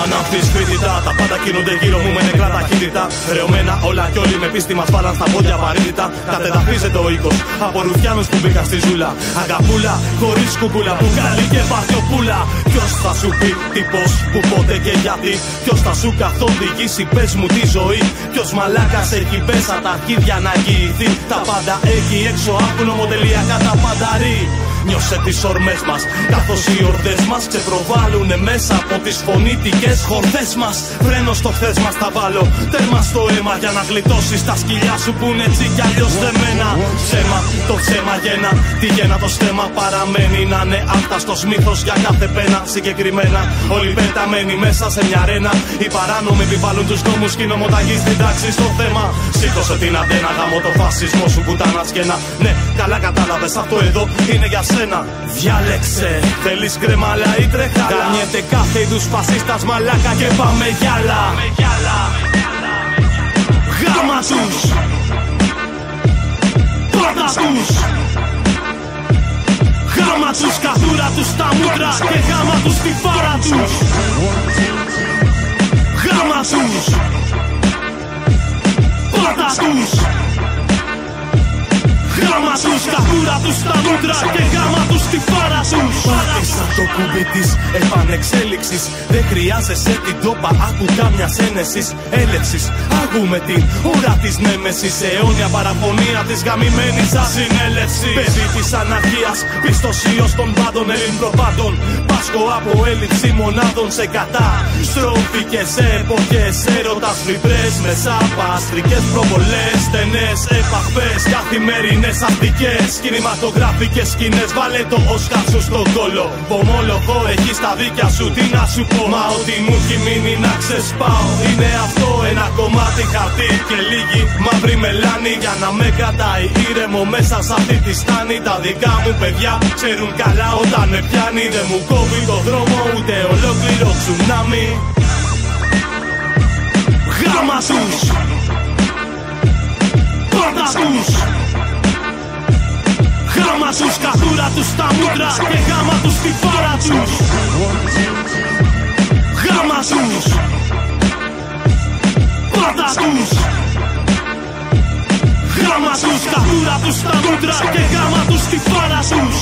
Αναμφισβήτητα, τα πάντα κινούνται γύρω μου με νεκρά ταχύτητα. Ρεωμένα όλα κι όλοι με πίστη μας βάλαν στα πόδια βαρύτητα. Κατεδαφίζεται ο οίκος από ρουφιάνους που μπήκαν στη ζούλα. Αγαπούλα, χωρίς κουκούλα, μπουκάλι και βαριοπούλα. Ποιος θα σου πει τι, πώς, που, πότε και γιατί? Ποιος θα σου καθοδηγήσει, πες μου τη ζωή? Ποιος μαλάκας έχει πέσα τα αρχίδια να αγγιηθεί? Τα πάντα εκεί έξω από νομοτελειακά τα πανταρί. Νιώσε τις ορμές μας, καθώς οι ορδές μας ξεπροβάλλουνε μέσα από τις φωνήτικες χορδές μας. Φρένο στο χθες μας θα βάλω, τέρμα στο αίμα για να γλιτώσεις τα σκυλιά σου που είναι έτσι κι αλλιώς δεμένα. Ψέμα, το ψέμα γένα, τι γένα το στέμα παραμένει να είναι άφταστος μύθος για κάθε πένα. Συγκεκριμένα, όλοι πεταμένοι μέσα σε μια αρένα. Οι παράνομοι επιβάλλουν τους νόμους και οι νομοταγείς στην τάξη στο θέμα. Σήκωσε την αντένα, γαμώ το φασισμό σου πουτάνα σκένα. Ναι, καλά κατάλαβες, αυτό εδώ είναι για σένα. Διάλεξε, θέλεις κρεμάλα ή τρεχάλα? Κάνιεται κάθε είδους φασίστας μαλάκα και πάμε γυάλα. Γάμα τους, πάντα τους. Γάμα τους, καθούρα τους τα μούτρα και γάμα τους τη φάρα τους. Γάμα τους, πάντα τους. Γάμα τους, καθούρα τους τα μούτρα και γάμα τους τη φάρα τους. Πάτησα το κουμπί της επανεξέλιξης. Δεν χρειάζεσαι την τόπα, άκου κάμια ένεσης έλευσης. Άκουμε την ώρα της νέμεσης, αιώνια παραφωνία της γαμημένης ασυνέλευσης. Παιδί της αναρχίας, πιστοσίος των πάντων ελληνοπάντων. Πάσχω από έλλειψη μονάδων σε κατάστροφη και σε εποχές έρωτας λιμπρές. Μεσαπαστρικές προβολές, στενές επαφές καθημερινές αστικές. Κινηματογραφικές σκηνές, βάλε το Όσκαρ σου στον κόλο. Ομόλογο έχεις τα δίκια σου, τι να σου πω? Μα ό,τι μου έχει μείνει να ξεσπάω είναι αυτό, ένα κομμάτι χαρτί και λίγη μαύρη μελάνη. Για να με κρατάει ήρεμο μέσα σε αυτή τη στάνη. Τα δικά μου παιδιά ξέρουν καλά όταν με πιάνει. Δεν μου κόβει το δρόμο ούτε ολόκληρο τσουνάμι. Γάμα τους, πάντα τους. Γάμα τους, καθούρα τους τα μούτρα και γάμα τους τη φάρα τους. Γάμα τους, πάντα τους. Γάμα τους, καθούρα τους τα μούτρα και γάμα τους τη φάρα τους.